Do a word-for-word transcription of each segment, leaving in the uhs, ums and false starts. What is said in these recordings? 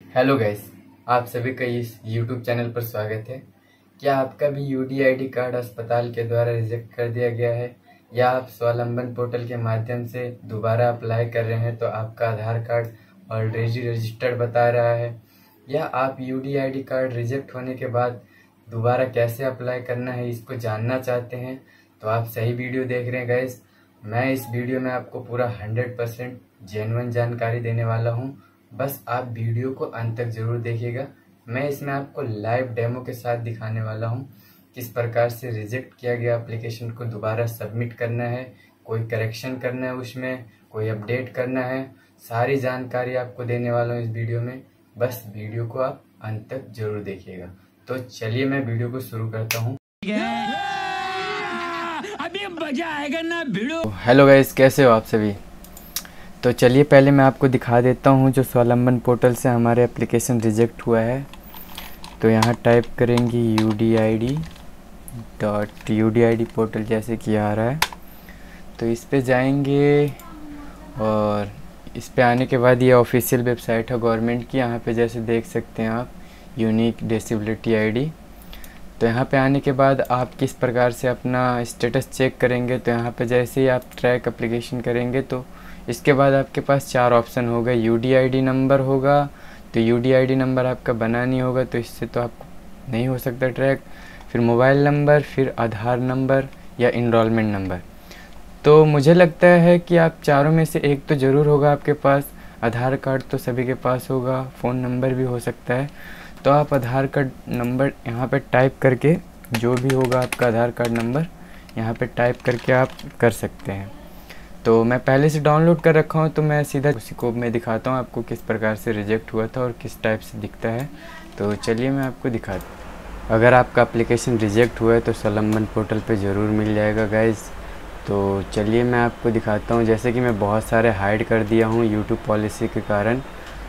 Hello guys, आप सभी का इस यूट्यूब चैनल पर स्वागत है। क्या आपका भी यूडीआईडी कार्ड अस्पताल के द्वारा रिजेक्ट कर दिया गया है या आप स्वावलंबन पोर्टल के माध्यम से दोबारा अप्लाई कर रहे हैं तो आपका आधार कार्ड ऑलरेडी रजिस्टर्ड बता रहा है, या आप यूडीआईडी कार्ड रिजेक्ट होने के बाद दोबारा कैसे अप्लाई करना है इसको जानना चाहते हैं तो आप सही वीडियो देख रहे हैं गाइस। मैं इस वीडियो में आपको पूरा हंड्रेड परसेंट जेन्युइन जानकारी देने वाला हूँ। बस आप वीडियो को अंत तक जरूर देखिएगा। मैं इसमें आपको लाइव डेमो के साथ दिखाने वाला हूँ किस प्रकार से रिजेक्ट किया गया एप्लीकेशन को दोबारा सबमिट करना है, कोई करेक्शन करना है, उसमें कोई अपडेट करना है। सारी जानकारी आपको देने वाला हूँ इस वीडियो में। बस वीडियो को आप अंत तक जरूर देखिएगा। तो चलिए मैं वीडियो को शुरू करता हूँ। अभी मजा आएगा ना भिड़ो। हेलो गाइस, कैसे हो आप सभी? तो चलिए पहले मैं आपको दिखा देता हूँ जो स्वावलंबन पोर्टल से हमारे एप्लीकेशन रिजेक्ट हुआ है। तो यहाँ टाइप करेंगे U D I D dot U D I D portal, जैसे कि आ रहा है। तो इस पे जाएंगे और इस पे आने के बाद ये ऑफिशियल वेबसाइट है गवर्नमेंट की। यहाँ पे जैसे देख सकते हैं आप यूनिक डिसेबिलिटी आईडी। तो यहाँ पे आने के बाद आप किस प्रकार से अपना स्टेटस चेक करेंगे, तो यहाँ पे जैसे ही आप ट्रैक एप्लीकेशन करेंगे तो इसके बाद आपके पास चार ऑप्शन होगा। यूडीआईडी नंबर होगा, तो यूडीआईडी नंबर आपका बना नहीं होगा तो इससे तो आपको नहीं हो सकता ट्रैक। फिर मोबाइल नंबर, फिर आधार नंबर या इनरोलमेंट नंबर। तो मुझे लगता है कि आप चारों में से एक तो ज़रूर होगा आपके पास। आधार कार्ड तो सभी के पास होगा, फ़ोन नंबर भी हो सकता है। तो आप आधार कार्ड नंबर यहाँ पे टाइप करके, जो भी होगा आपका आधार कार्ड नंबर यहाँ पे टाइप करके आप कर सकते हैं। तो मैं पहले से डाउनलोड कर रखा हूँ, तो मैं सीधा उसी को मैं दिखाता हूँ आपको किस प्रकार से रिजेक्ट हुआ था और किस टाइप से दिखता है। तो चलिए मैं आपको दिखाता हूँ। अगर आपका एप्लीकेशन रिजेक्ट हुआ है तो स्वावलंबन पोर्टल पे ज़रूर मिल जाएगा गाइज़। तो चलिए मैं आपको दिखाता हूँ। जैसे कि मैं बहुत सारे हाइड कर दिया हूँ यूट्यूब पॉलिसी के कारण।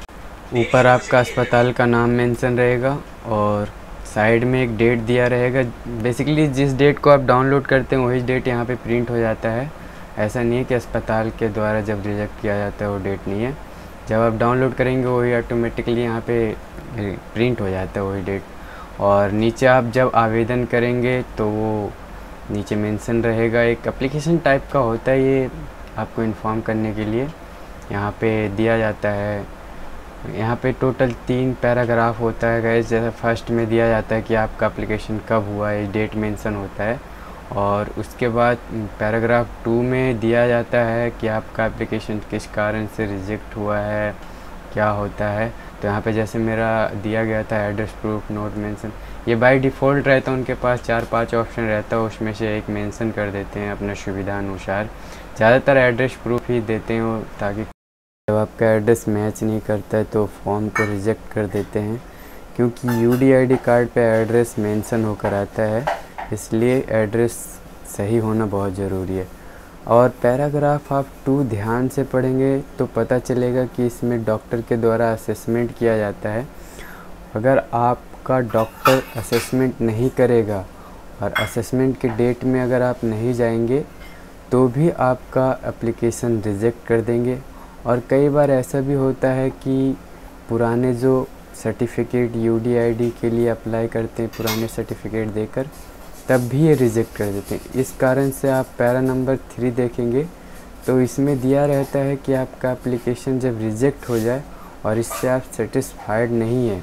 ऊपर आपका अस्पताल का नाम मेंशन रहेगा और साइड में एक डेट दिया रहेगा। बेसिकली जिस डेट को आप डाउनलोड करते हैं वही डेट यहाँ पे प्रिंट हो जाता है। ऐसा नहीं है कि अस्पताल के द्वारा जब रिजेक्ट किया जाता है वो डेट नहीं है। जब आप डाउनलोड करेंगे वही ऑटोमेटिकली यहाँ पे प्रिंट हो जाता है वही डेट। और नीचे आप जब आवेदन करेंगे तो वो नीचे मेंशन रहेगा। एक एप्लीकेशन टाइप का होता है ये, आपको इन्फॉर्म करने के लिए यहाँ पे दिया जाता है। यहाँ पे टोटल तीन पैराग्राफ होता है गाइस। जैसे फर्स्ट में दिया जाता है कि आपका एप्लीकेशन कब हुआ है, डेट मेंशन होता है। और उसके बाद पैराग्राफ टू में दिया जाता है कि आपका एप्लीकेशन किस कारण से रिजेक्ट हुआ है, क्या होता है। तो यहाँ पे जैसे मेरा दिया गया था एड्रेस प्रूफ नोट मेंशन, ये बाय डिफ़ॉल्ट रहता है, उनके पास चार पांच ऑप्शन रहता है, उसमें से एक मेंशन कर देते हैं अपना सुविधा अनुसार। ज़्यादातर एड्रेस प्रूफ ही देते हैं वो, ताकि जब आपका एड्रेस मैच नहीं करता है तो फॉर्म को रिजेक्ट कर देते हैं। क्योंकि यूडीआईडी कार्ड पे एड्रेस मेंशन होकर आता है, इसलिए एड्रेस सही होना बहुत ज़रूरी है। और पैराग्राफ आप टू ध्यान से पढ़ेंगे तो पता चलेगा कि इसमें डॉक्टर के द्वारा असेसमेंट किया जाता है। अगर आपका डॉक्टर असेसमेंट नहीं करेगा और असेसमेंट के डेट में अगर आप नहीं जाएंगे तो भी आपका एप्लीकेशन रिजेक्ट कर देंगे। और कई बार ऐसा भी होता है कि पुराने जो सर्टिफिकेट यूडीआईडी के लिए अप्लाई करते हैं, पुराने सर्टिफिकेट देकर, तब भी ये रिजेक्ट कर देते हैं। इस कारण से आप पैरा नंबर थ्री देखेंगे तो इसमें दिया रहता है कि आपका एप्लीकेशन जब रिजेक्ट हो जाए और इससे आप सेटिस्फाइड नहीं है,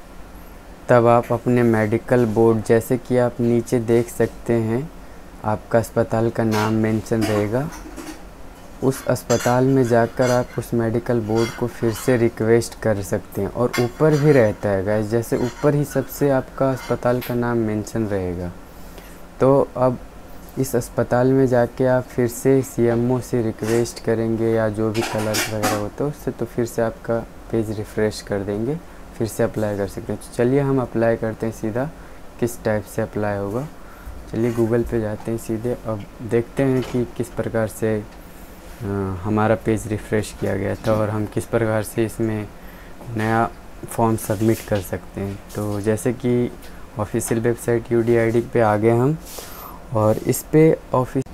तब आप अपने मेडिकल बोर्ड, जैसे कि आप नीचे देख सकते हैं आपका अस्पताल का नाम मेंशन रहेगा, उस अस्पताल में जाकर आप उस मेडिकल बोर्ड को फिर से रिक्वेस्ट कर सकते हैं। और ऊपर भी रहता है गाइस, जैसे ऊपर ही सबसे आपका अस्पताल का नाम मेंशन रहेगा। तो अब इस अस्पताल में जाके आप फिर से सीएमओ से रिक्वेस्ट करेंगे या जो भी क्लर्क वगैरह होता है उससे, तो फिर से आपका पेज रिफ़्रेश कर देंगे, फिर से अप्लाई कर सकते हैं। तो चलिए हम अप्लाई करते हैं सीधा, किस टाइप से अप्लाई होगा। चलिए गूगल पे जाते हैं सीधे। अब देखते हैं कि किस प्रकार से आ, हमारा पेज रिफ़्रेश किया गया था और हम किस प्रकार से इसमें नया फॉर्म सबमिट कर सकते हैं। तो जैसे कि ऑफिशियल वेबसाइट यूडीआईडी पे आ गए हम, और इस पे ऑफिस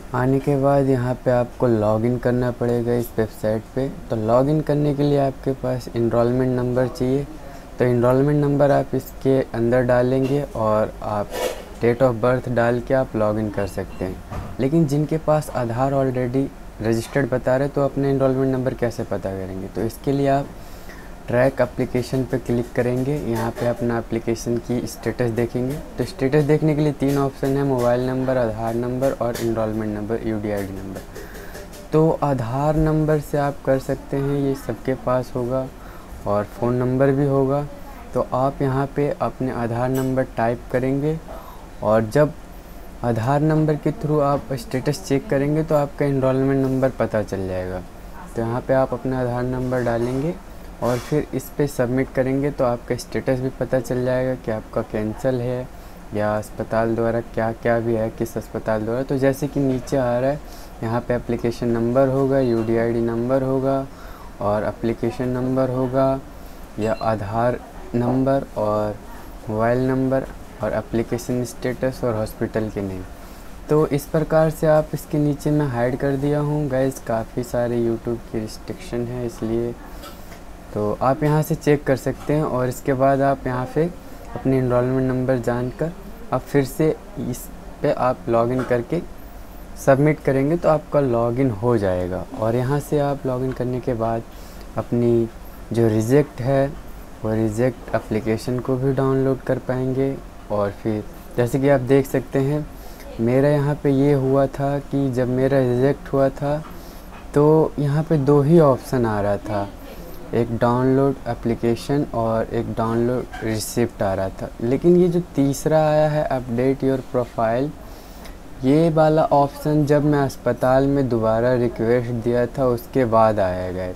आने के बाद यहाँ पे आपको लॉगिन करना पड़ेगा इस वेबसाइट पे। तो लॉगिन करने के लिए आपके पास इनरोलमेंट नंबर चाहिए। तो इनरोलमेंट नंबर आप इसके अंदर डालेंगे और आप डेट ऑफ बर्थ डाल के आप लॉगिन कर सकते हैं। लेकिन जिनके पास आधार ऑलरेडी रजिस्टर्ड बता रहे तो अपने इनरोलमेंट नंबर कैसे पता करेंगे? तो इसके लिए आप ट्रैक एप्लीकेशन पे क्लिक करेंगे। यहाँ पे अपना एप्लीकेशन की स्टेटस देखेंगे। तो स्टेटस देखने के लिए तीन ऑप्शन है, मोबाइल नंबर, आधार नंबर और इनरोलमेंट नंबर, यूडीआईडी नंबर। तो आधार नंबर से आप कर सकते हैं, ये सबके पास होगा और फ़ोन नंबर भी होगा। तो आप यहाँ पे अपने आधार नंबर टाइप करेंगे और जब आधार नंबर के थ्रू आप स्टेटस चेक करेंगे तो आपका इनरोलमेंट नंबर पता चल जाएगा। तो यहाँ पे आप अपना आधार नंबर डालेंगे और फिर इस पे सबमिट करेंगे तो आपका स्टेटस भी पता चल जाएगा कि आपका कैंसिल है या अस्पताल द्वारा क्या क्या भी है, किस अस्पताल द्वारा। तो जैसे कि नीचे आ रहा है यहाँ पे एप्लीकेशन नंबर होगा, यूडीआईडी नंबर होगा और एप्लीकेशन नंबर होगा या आधार नंबर और मोबाइल नंबर और एप्लीकेशन स्टेटस और हॉस्पिटल के नेम। तो इस प्रकार से आप इसके नीचे मैं हाइड कर दिया हूँ गाइस। काफ़ी सारे यूट्यूब की रिस्ट्रिक्शन है इसलिए तो आप यहाँ से चेक कर सकते हैं। और इसके बाद आप यहाँ पे अपने इनरोलमेंट नंबर जानकर आप फिर से इस पे आप लॉगिन करके सबमिट करेंगे तो आपका लॉगिन हो जाएगा। और यहाँ से आप लॉगिन करने के बाद अपनी जो रिजेक्ट है वो रिजेक्ट एप्लीकेशन को भी डाउनलोड कर पाएंगे। और फिर जैसे कि आप देख सकते हैं मेरा यहाँ पे ये हुआ था कि जब मेरा रिजेक्ट हुआ था तो यहाँ पे दो ही ऑप्शन आ रहा था, एक डाउनलोड एप्लीकेशन और एक डाउनलोड रिसिप्ट आ रहा था। लेकिन ये जो तीसरा आया है अपडेट योर प्रोफाइल, ये वाला ऑप्शन जब मैं अस्पताल में दोबारा रिक्वेस्ट दिया था उसके बाद आएगा।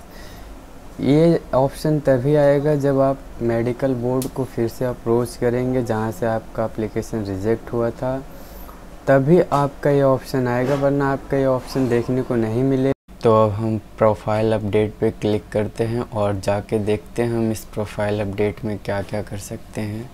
ये ऑप्शन तभी आएगा जब आप मेडिकल बोर्ड को फिर से अप्रोच करेंगे जहाँ से आपका एप्लीकेशन रिजेक्ट हुआ था, तभी आपका ये ऑप्शन आएगा, वरना आपका ये ऑप्शन देखने को नहीं मिले। तो अब हम प्रोफाइल अपडेट पे क्लिक करते हैं और जाके देखते हैं हम इस प्रोफाइल अपडेट में क्या क्या कर सकते हैं।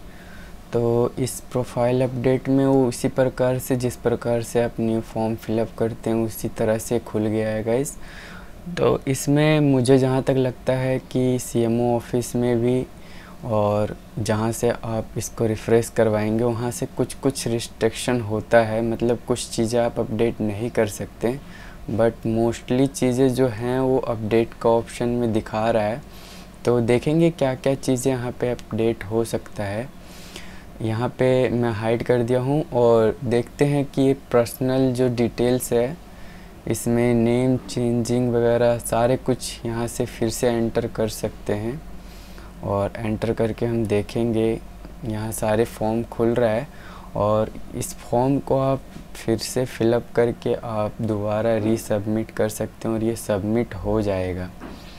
तो इस प्रोफाइल अपडेट में वो उसी प्रकार से जिस प्रकार से आप न्यू फॉर्म फिलअप करते हैं उसी तरह से खुल गया है गाइस। तो इसमें मुझे जहाँ तक लगता है कि सीएमओ ऑफिस में भी और जहाँ से आप इसको रिफ़्रेश करवाएंगे वहाँ से कुछ कुछ रिस्ट्रिक्शन होता है, मतलब कुछ चीज़ें आप अपडेट नहीं कर सकते, बट मोस्टली चीज़ें जो हैं वो अपडेट का ऑप्शन में दिखा रहा है। तो देखेंगे क्या क्या चीज़ें यहाँ पे अपडेट हो सकता है। यहाँ पे मैं हाइड कर दिया हूँ और देखते हैं कि ये पर्सनल जो डिटेल्स है इसमें नेम चेंजिंग वगैरह सारे कुछ यहाँ से फिर से एंटर कर सकते हैं। और एंटर करके हम देखेंगे यहाँ सारे फॉर्म खुल रहा है और इस फॉर्म को आप फिर से फिलअप करके आप दोबारा रीसबमिट कर सकते हैं और ये सबमिट हो जाएगा।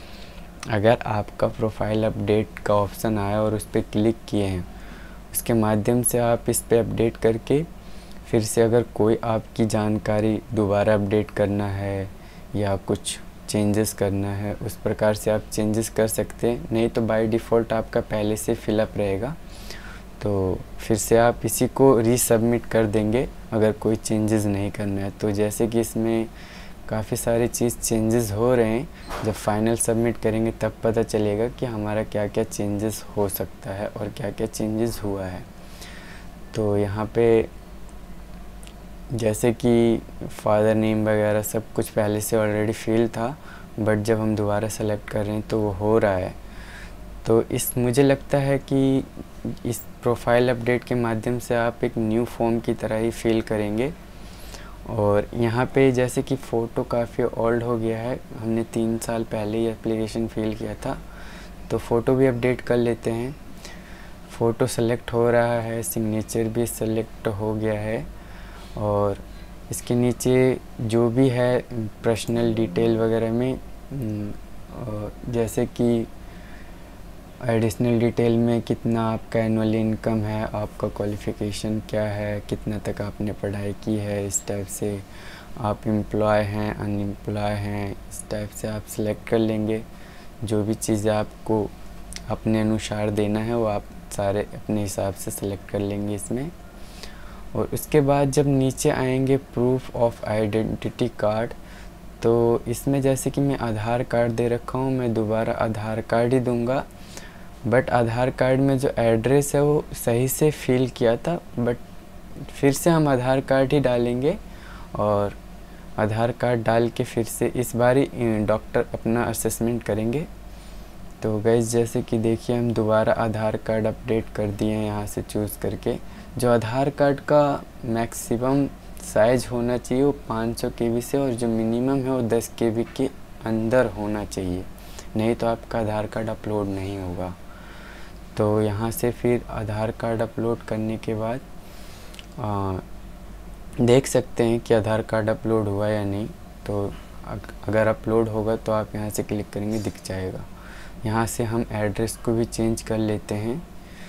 अगर आपका प्रोफाइल अपडेट का ऑप्शन आया और उस पर क्लिक किए हैं, उसके माध्यम से आप इस पर अपडेट करके फिर से अगर कोई आपकी जानकारी दोबारा अपडेट करना है या कुछ चेंजेस करना है उस प्रकार से आप चेंजेस कर सकते हैं। नहीं तो बाय डिफ़ॉल्ट आपका पहले से फिलअप रहेगा, तो फिर से आप इसी को रीसबमिट कर देंगे अगर कोई चेंजेस नहीं करना है। तो जैसे कि इसमें काफ़ी सारे चीज़ चेंजेस हो रहे हैं, जब फाइनल सबमिट करेंगे तब पता चलेगा कि हमारा क्या क्या चेंजेस हो सकता है और क्या क्या चेंजेस हुआ है। तो यहाँ पे जैसे कि फादर नेम वगैरह सब कुछ पहले से ऑलरेडी फिल था, बट जब हम दोबारा सेलेक्ट कर रहे हैं तो वो हो रहा है। तो इस मुझे लगता है कि इस प्रोफाइल अपडेट के माध्यम से आप एक न्यू फॉर्म की तरह ही फिल करेंगे। और यहाँ पे जैसे कि फ़ोटो काफ़ी ओल्ड हो गया है, हमने तीन साल पहले ही एप्लीकेशन फिल किया था, तो फ़ोटो भी अपडेट कर लेते हैं। फ़ोटो सेलेक्ट हो रहा है, सिग्नेचर भी सेलेक्ट हो गया है और इसके नीचे जो भी है पर्सनल डिटेल वगैरह में जैसे कि एडिशनल डिटेल में कितना आपका एनुअल इनकम है, आपका क्वालिफ़िकेशन क्या है, कितना तक आपने पढ़ाई की है, इस टाइप से आप एम्प्लॉय हैं अनएम्प्लॉय हैं, इस टाइप से आप सिलेक्ट कर लेंगे। जो भी चीज़ें आपको अपने अनुसार देना है वो आप सारे अपने हिसाब से सिलेक्ट कर लेंगे इसमें। और उसके बाद जब नीचे आएंगे प्रूफ ऑफ आइडेंटिटी कार्ड, तो इसमें जैसे कि मैं आधार कार्ड दे रखा हूँ, मैं दोबारा आधार कार्ड ही दूंगा। बट आधार कार्ड में जो एड्रेस है वो सही से फिल किया था, बट फिर से हम आधार कार्ड ही डालेंगे और आधार कार्ड डाल के फिर से इस बार ही डॉक्टर अपना असेसमेंट करेंगे। तो गाइस जैसे कि देखिए हम दोबारा आधार कार्ड अपडेट कर दिए हैं यहाँ से चूज़ करके। जो आधार कार्ड का मैक्सिमम साइज़ होना चाहिए वो पाँच सौ के बी से, और जो मिनिमम है वो दस के बी के अंदर होना चाहिए, नहीं तो आपका आधार कार्ड अपलोड नहीं होगा। तो यहाँ से फिर आधार कार्ड अपलोड करने के बाद आ, देख सकते हैं कि आधार कार्ड अपलोड हुआ या नहीं। तो अगर अपलोड होगा तो आप यहाँ से क्लिक करेंगे, दिख जाएगा। यहाँ से हम एड्रेस को भी चेंज कर लेते हैं,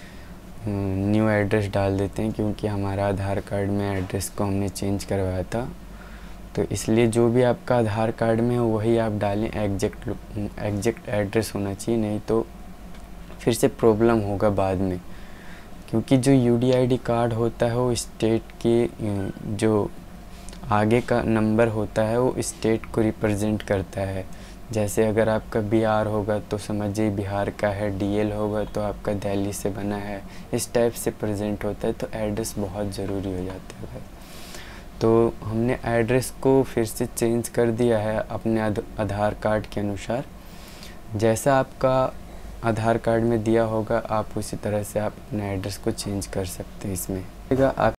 न्यू एड्रेस डाल देते हैं, क्योंकि हमारा आधार कार्ड में एड्रेस को हमने चेंज करवाया था। तो इसलिए जो भी आपका आधार कार्ड में है वही आप डालें, एग्जैक्ट एग्जैक्ट एड्रेस होना चाहिए, नहीं तो फिर से प्रॉब्लम होगा बाद में। क्योंकि जो U D I D card होता है वो स्टेट के जो आगे का नंबर होता है वो स्टेट को रिप्रेजेंट करता है। जैसे अगर आपका बिहार होगा तो समझिए बिहार का है, डी एल होगा तो आपका दिल्ली से बना है, इस टाइप से प्रेजेंट होता है। तो एड्रेस बहुत ज़रूरी हो जाता है भाई। तो हमने एड्रेस को फिर से चेंज कर दिया है अपने आधार कार्ड के अनुसार। जैसा आपका आधार कार्ड में दिया होगा आप उसी तरह से आप अपने एड्रेस को चेंज कर सकते हैं इसमें। आप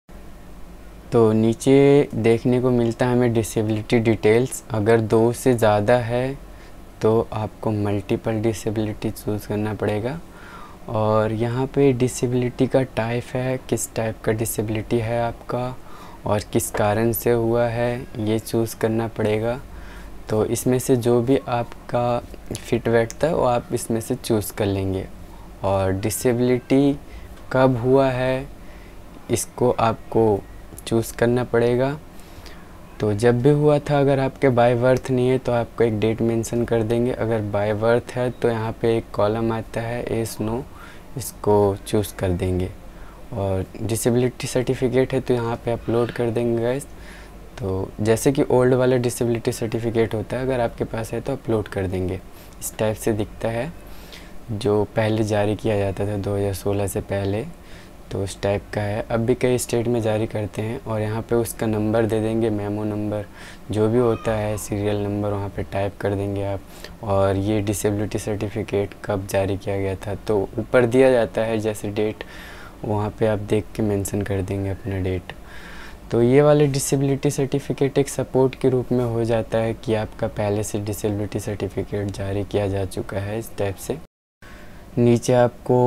तो नीचे देखने को मिलता है हमें डिसेबिलिटी डिटेल्स। अगर दो से ज़्यादा है तो आपको मल्टीपल डिसेबिलिटी चूज़ करना पड़ेगा। और यहाँ पे डिसेबिलिटी का टाइप है, किस टाइप का डिसेबिलिटी है आपका और किस कारण से हुआ है, ये चूज़ करना पड़ेगा। तो इसमें से जो भी आपका फिट बैठता है वो आप इसमें से चूज़ कर लेंगे। और डिसेबिलिटी कब हुआ है इसको आपको चूज़ करना पड़ेगा। तो जब भी हुआ था, अगर आपके बाय बर्थ नहीं है तो आपको एक डेट मेंशन कर देंगे। अगर बाय बर्थ है तो यहाँ पे एक कॉलम आता है एस नो, इसको चूज़ कर देंगे। और डिसेबिलिटी सर्टिफिकेट है तो यहाँ पे अपलोड कर देंगे गाइस। तो जैसे कि ओल्ड वाला डिसेबिलिटी सर्टिफिकेट होता है, अगर आपके पास है तो अपलोड कर देंगे। इस टाइप से दिखता है, जो पहले जारी किया जाता था दो हज़ार सोलह से पहले, तो उस टाइप का है। अब भी कई स्टेट में जारी करते हैं। और यहाँ पे उसका नंबर दे देंगे, मेमो नंबर जो भी होता है, सीरियल नंबर वहाँ पे टाइप कर देंगे आप। और ये डिसेबिलिटी सर्टिफिकेट कब जारी किया गया था तो ऊपर दिया जाता है जैसे डेट, वहाँ पे आप देख के मेंशन कर देंगे अपना डेट। तो ये वाले डिसेबिलिटी सर्टिफिकेट एक सपोर्ट के रूप में हो जाता है कि आपका पहले से डिसेबिलिटी सर्टिफिकेट जारी किया जा चुका है। इस टाइप से नीचे आपको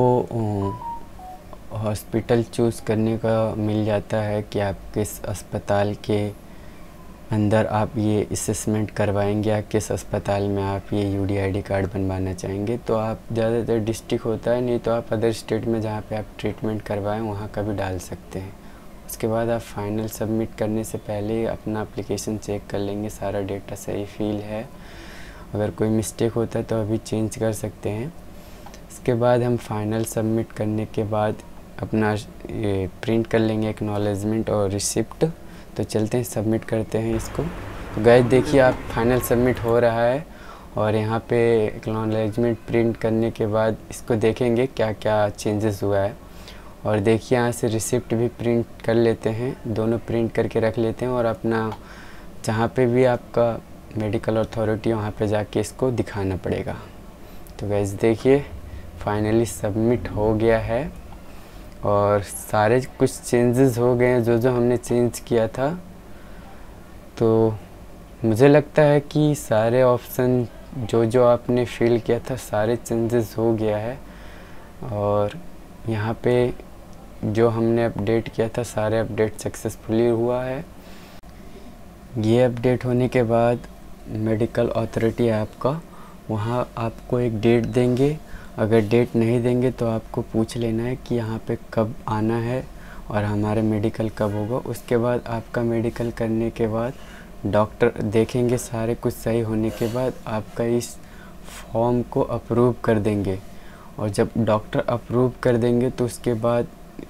हॉस्पिटल चूज़ करने का मिल जाता है कि आप किस अस्पताल के अंदर आप ये असेसमेंट करवाएंगे या किस अस्पताल में आप ये U D I D card बनवाना चाहेंगे। तो आप ज़्यादातर डिस्ट्रिक्ट होता है, नहीं तो आप अदर स्टेट में जहाँ पे आप ट्रीटमेंट करवाएं वहाँ का भी डाल सकते हैं। उसके बाद आप फाइनल सबमिट करने से पहले अपना एप्लीकेशन चेक कर लेंगे, सारा डेटा सही फिल है। अगर कोई मिस्टेक होता है तो अभी चेंज कर सकते हैं। इसके बाद हम फाइनल सबमिट करने के बाद अपना ये प्रिंट कर लेंगे एक्नॉलेजमेंट और रिसिप्ट। तो चलते हैं सबमिट करते हैं इसको। तो गाइस देखिए आप फाइनल सबमिट हो रहा है और यहाँ पे एक्नॉलेजमेंट प्रिंट करने के बाद इसको देखेंगे क्या क्या चेंजेस हुआ है। और देखिए यहाँ से रिसिप्ट भी प्रिंट कर लेते हैं, दोनों प्रिंट करके रख लेते हैं और अपना जहाँ पे भी आपका मेडिकल अथॉरिटी वहाँ पे जाके इसको दिखाना पड़ेगा। तो गाइस देखिए फाइनली सबमिट हो गया है और सारे कुछ चेंजेस हो गए हैं जो जो हमने चेंज किया था। तो मुझे लगता है कि सारे ऑप्शन जो जो आपने फिल किया था सारे चेंजेस हो गया है। और यहाँ पे जो हमने अपडेट किया था सारे अपडेट सक्सेसफुली हुआ है। ये अपडेट होने के बाद मेडिकल अथॉरिटी आपका वहाँ आपको एक डेट देंगे। अगर डेट नहीं देंगे तो आपको पूछ लेना है कि यहाँ पे कब आना है और हमारा मेडिकल कब होगा। उसके बाद आपका मेडिकल करने के बाद डॉक्टर देखेंगे, सारे कुछ सही होने के बाद आपका इस फॉर्म को अप्रूव कर देंगे। और जब डॉक्टर अप्रूव कर देंगे तो उसके बाद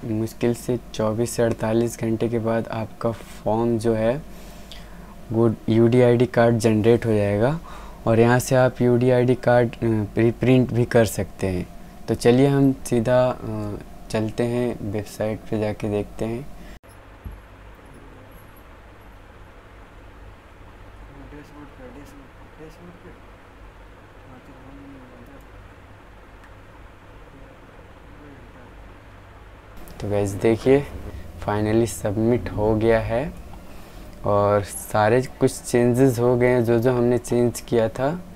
मुश्किल से चौबीस से अड़तालीस घंटे के बाद आपका फॉर्म जो है वो U D I D card generate हो जाएगा और यहाँ से आप U D I D card print भी कर सकते हैं। तो चलिए हम सीधा चलते हैं वेबसाइट पे जाके देखते हैं। तो गाइस देखिए फाइनली सबमिट हो गया है और सारे कुछ चेंजेस हो गए हैं जो जो हमने चेंज किया था